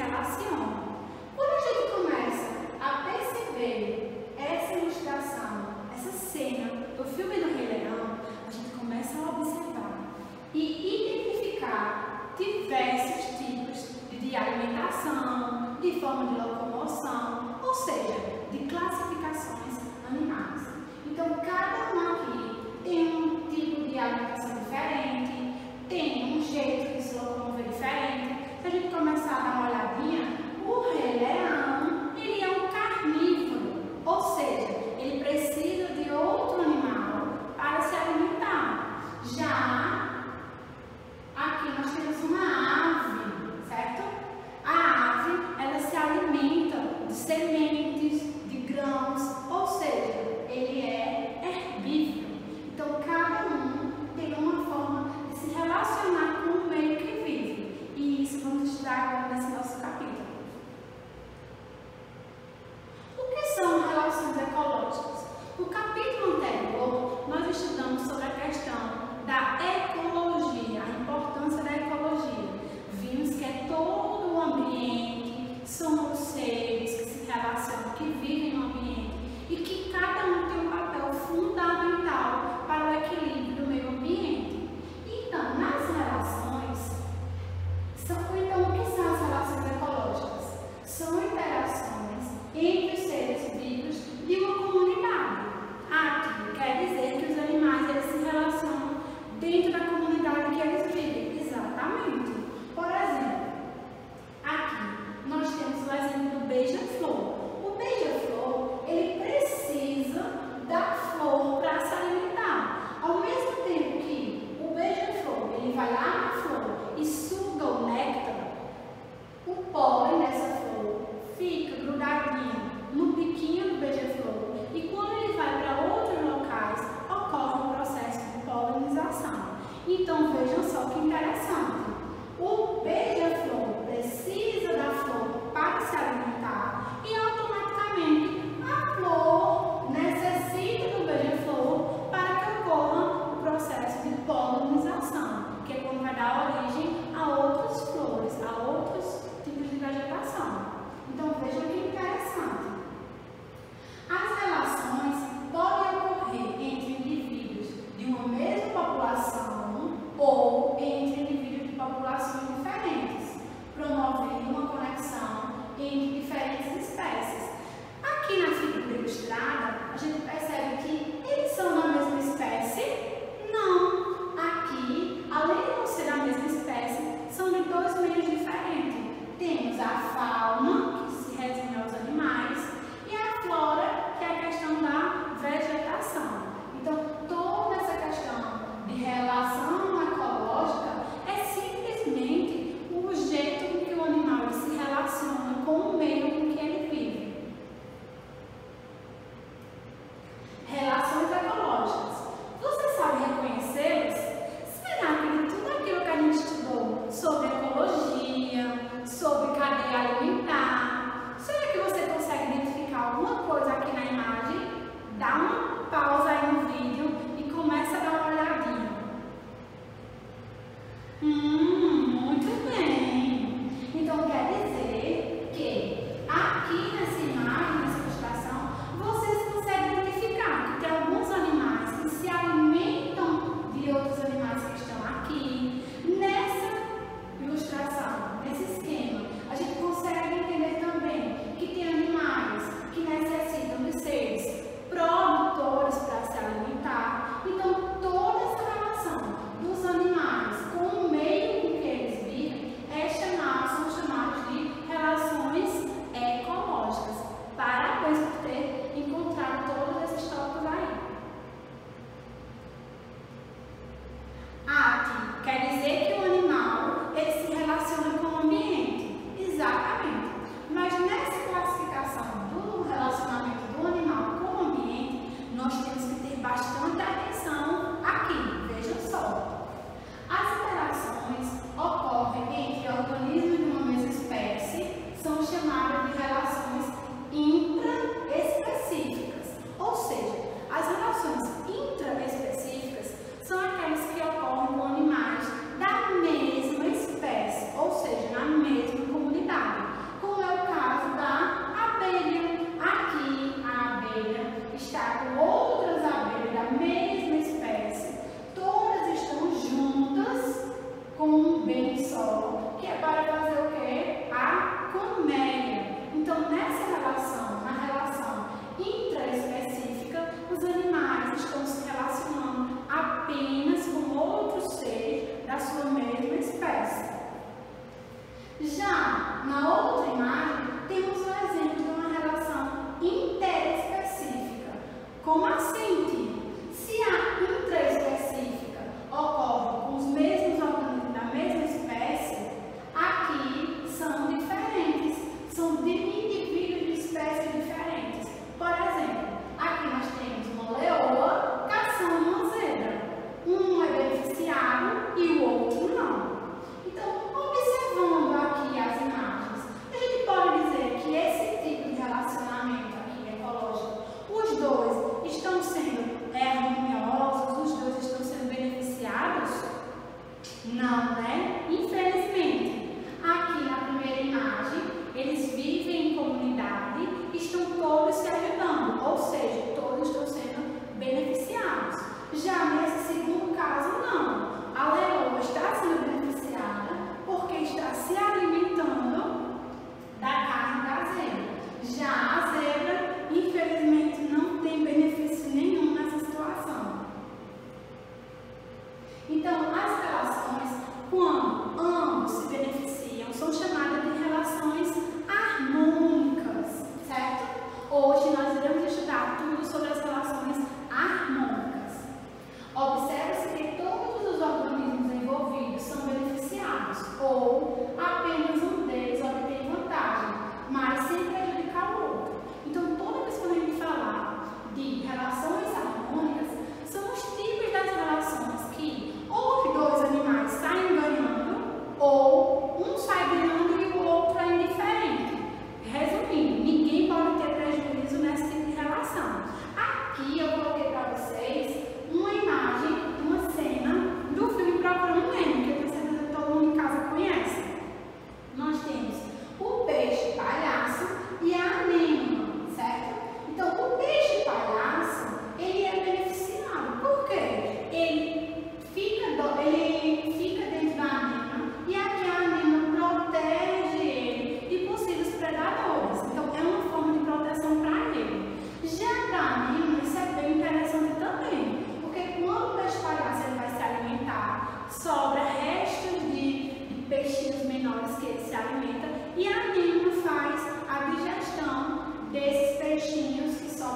relacionam. Quando a gente começa a perceber essa ilustração, essa cena do filme do Rei Leão, a gente começa a observar e identificar diversos tipos de alimentação, de forma de locomoção, ou seja, de classificações animais. Então, cada um aqui tem um tipo de alimentação diferente, tem um jeito de se locomover diferente. Se a gente começar a dar uma olhadinha, o Rei Leão, ele é um carnívoro, ou seja, ele precisa de outro animal para se alimentar. Já aqui nós temos uma ave, certo? A ave, ela se alimenta de sementes, de grãos, ou seja, ele é herbívoro. Então, cada um tem uma forma de se relacionar com o meio que vive.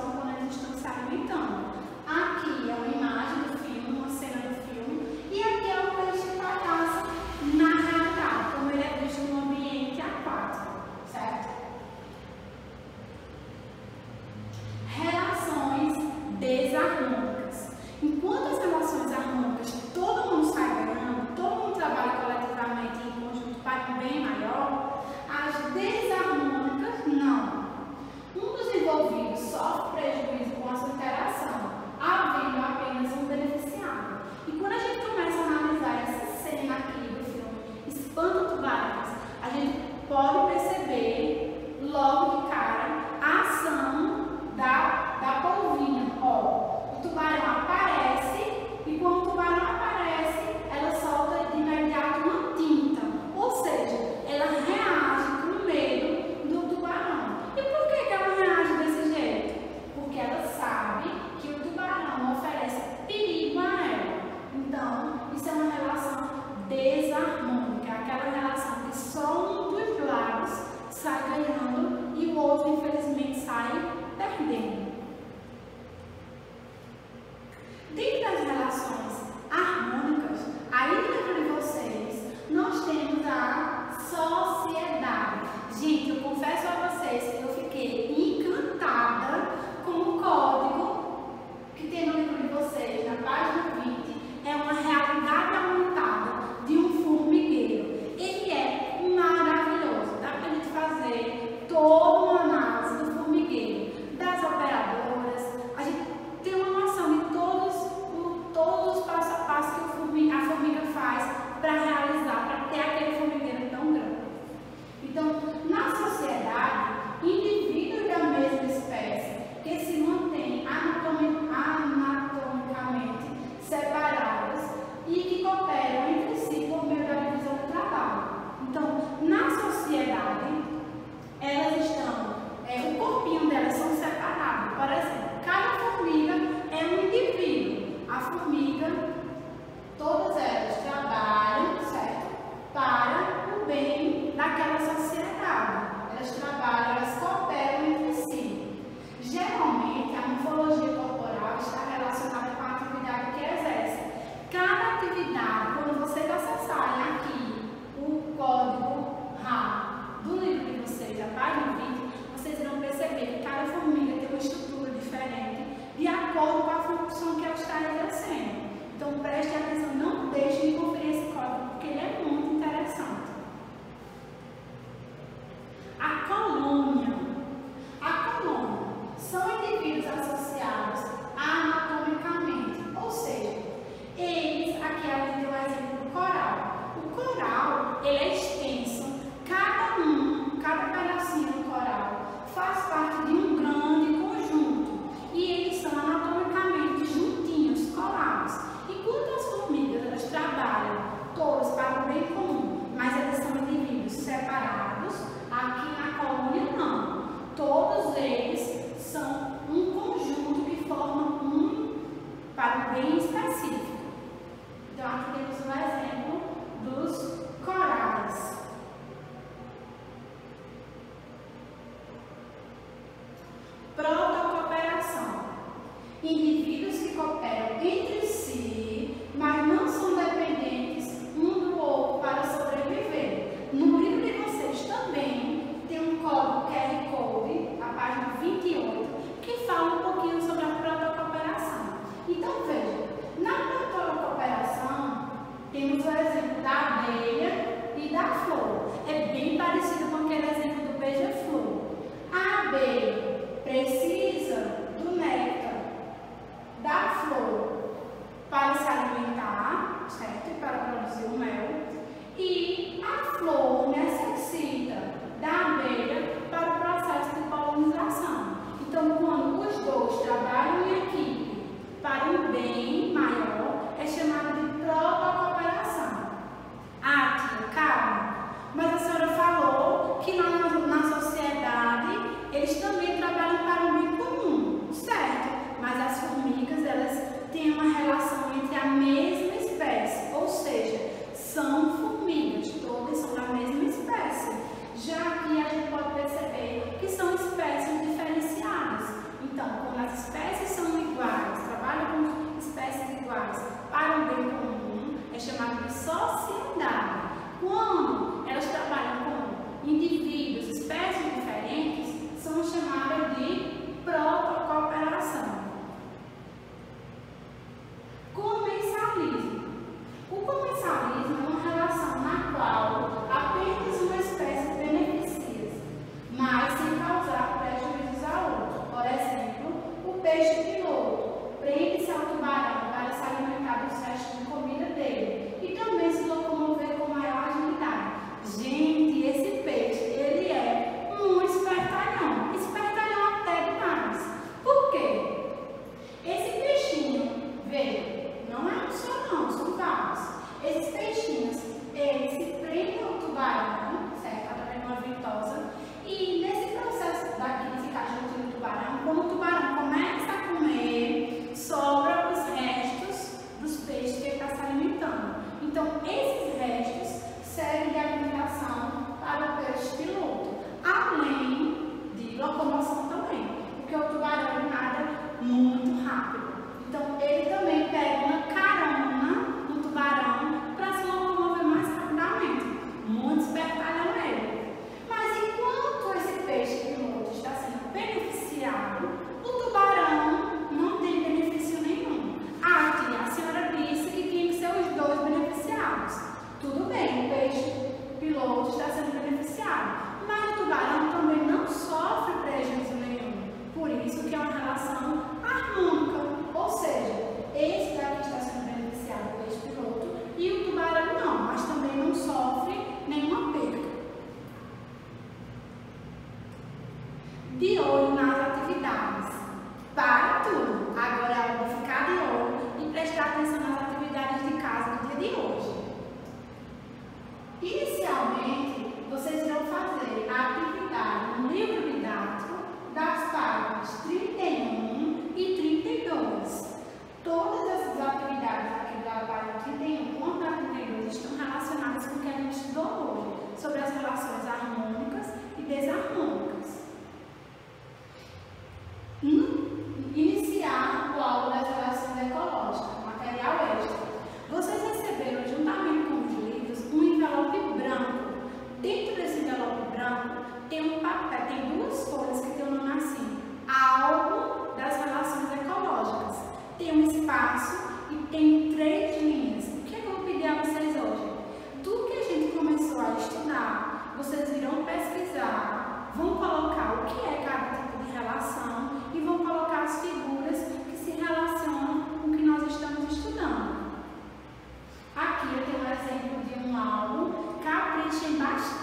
mostram quando eles estão se alimentando. Aqui é uma imagem do filme, uma cena do filme, e aqui é o peixe palhaço na realidade, como ele é visto no ambiente aquático, certo? Relações desarmônicas. Enquanto as relações harmônicas todo mundo sai ganhando, todo mundo trabalha coletivamente em conjunto para um bem maior, as desarmônicas não. Um dos envolvidos sofre prejuízo com a sua interação, havendo apenas um beneficiado. E quando a gente começa a analisar essa cena aqui do filme Espanta-Tubarões, a gente pode perceber logo de cara a ação da polvinha. Ó, o tubarão aparece e quando o tubarão aparece, ela solta de imediato uma tinta, ou seja, ela reage com medo do tubarão. E por que ela reage desse jeito? Porque ela sabe que o tubarão oferece perigo a ela. Então, isso é uma relação desarmônica, aquela relação que só um dos lados sai ganhando e o outro, infelizmente, sai perdendo. Dentro das relações harmônicas, aí dentro de vocês, nós temos a sociedade. Gente, eu confesso a vocês que eu fiquei encantada com o código que tem no livro de vocês, na página 20. É uma realidade aumentada de um formigueiro. Ele é maravilhoso. Dá para a gente fazer toda uma análise do formigueiro, das operadoras. A gente tem uma noção de todos os passos a passo que a formiga faz para realizar, para ter aquele formigueiro tão grande. Então, na sociedade, indivíduos da mesma espécie que se mantêm anatomicamente separados e que cooperam entre si por meio da divisão do trabalho. Então, na sociedade, elas estão, o corpinho delas são separados. Por exemplo, cada formiga é um indivíduo. A formiga, todas elas trabalham, certo? Para o bem daquela sociedade. Elas trabalham, elas cooperam entre si. Geralmente, a morfologia corporal está relacionada com a atividade que exerce. Cada atividade, quando vocês acessarem aqui o código RA do livro de vocês, a página 20, vocês irão perceber que cada formiga tem uma estrutura diferente de acordo com a função que ela está exercendo. Então, preste atenção, não deixe de conferir esse código, porque ele é muito interessante. A colônia. São indivíduos associados anatomicamente, ou seja, eles, aqui a gente tem um exemplo do coral. O coral, ele é extenso, cada pedacinho do coral faz parte de um grande conjunto e eles são anatomicamente juntinhos, colados. Enquanto as formigas, elas trabalham todas para o bem comum,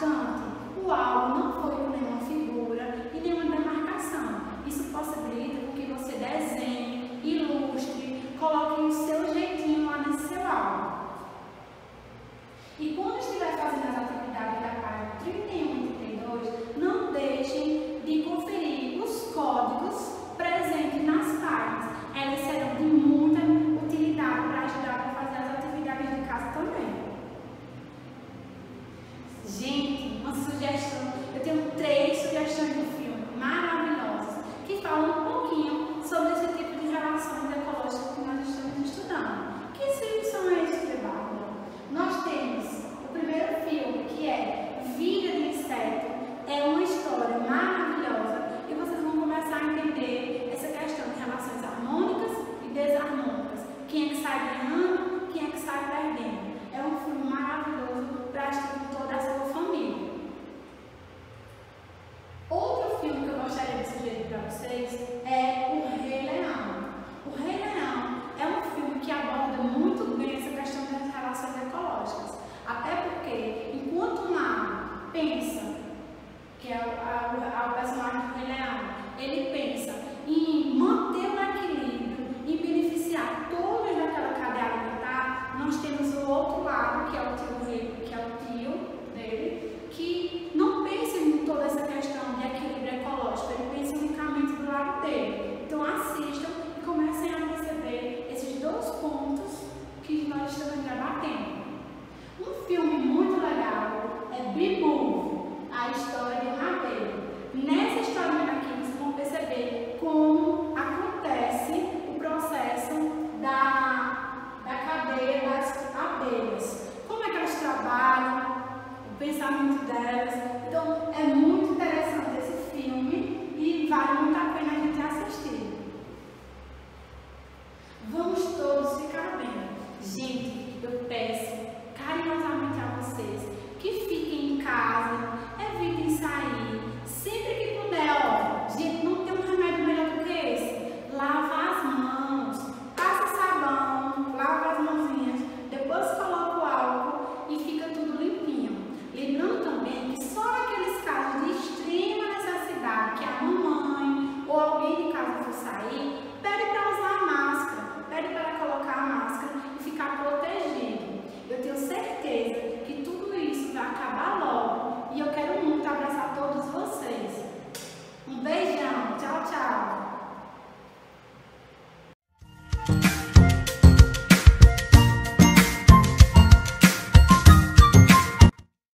bastante, o alvo não foi com nenhuma figura e nenhuma demarcação. Isso possibilita que você desenhe, ilustre, coloque o seu jeitinho lá nesse seu alvo. E quando estiver fazendo as atividades da página 31 e 32, não deixem de conferir os códigos presentes nas páginas. Elas serão de muita utilidade para ajudar a fazer as atividades de casa também. Gente, uma sugestão, eu tenho 3 sugestões do filme maravilhosas que falam um pouquinho sobre esse tipo de relações ecológicas que nós estamos estudando. Que filmes são esses, Bárbara? Nós temos o primeiro filme, que é Vida de Inseto. É uma história maravilhosa e vocês vão começar a entender essa questão de relações harmônicas e desarmônicas. Quem é que sai ganhando, quem é que sai perdendo. É um filme maravilhoso para assistir com toda a sua família. Outro filme que eu gostaria de sugerir para vocês é O Rei Leão. O Rei Leão é um filme que aborda muito bem essa questão das relações ecológicas. Até porque, enquanto o mago pensa, que é o personagem do Rei Leão, ele pensa em manter o equilíbrio e beneficiar todos daquela cadeia alimentar, nós temos o outro lado, que é o tio dele, que é o tio dele, que não pensa em toda essa questão de equilíbrio ecológico, ele pensa unicamente do lado dele. Então assistam e comecem a perceber esses 2 pontos que nós estamos debatendo. Um filme muito legal é Bibu, a história de um abelha. Nessa história aqui vocês vão perceber como acontece o processo da cadeia das abelhas. Como é que elas trabalham, o pensamento delas. Então é muito interessante esse filme e vale muito a pena a gente assistir. Vamos todos ficar bem. Gente, eu peço carinhosamente a vocês que fiquem em casa, evitem sair, sempre que puder, ó, gente, não tem um remédio melhor do que esse. Lava as mãos, passa sabão, lava as mãozinhas, depois coloca o álcool e fica tudo limpinho. Lembrando também que só naqueles casos de extrema necessidade, que a mamãe ou alguém de casa for sair, pede para usar a máscara, pede para colocar a máscara e ficar protegido. Eu tenho certeza que tudo isso vai acabar logo e eu quero muito abraçar todos vocês. Um beijão, tchau, tchau.